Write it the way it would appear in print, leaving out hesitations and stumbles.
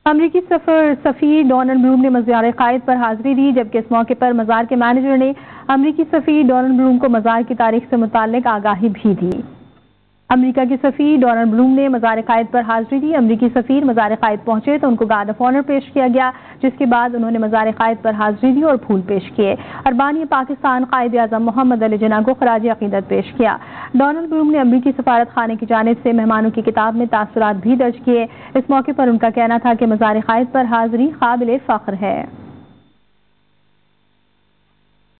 अमरीकी सफ़ीर Donald Bloom ने मज़ार क़ायद पर हाज़िरी दी, जबकि इस मौके पर मज़ार के मैनेजर ने अमरीकी सफ़ीर डोनाल्ड ब्लूम को मज़ार की तारीख से मुताल्लिक़ आगाही भी दी। अमेरिका के सफ़ीर डोनाल्ड ब्लूम ने मज़ार क़ायद पर हाज़िरी दी। अमरीकी सफ़ीर मज़ार क़ायद पहुंचे तो उनको गार्ड ऑफ ऑनर पेश किया गया, जिसके बाद उन्होंने मज़ार क़ायद पर हाज़िरी दी और फूल पेश किए। अरबानी पाकिस्तान क़ायद आज़म मोहम्मद अली जिन्ना को ख़राज अक़ीदत पेश किया। डोनाल्ड ब्लूम ने अमरीकी सफारत खाने की जानिब से मेहमानों की किताब में तासुरात भी दर्ज किए। इस मौके पर उनका कहना था कि मज़ार क़ायद पर हाज़िरी क़ाबिल फ़ख्र है।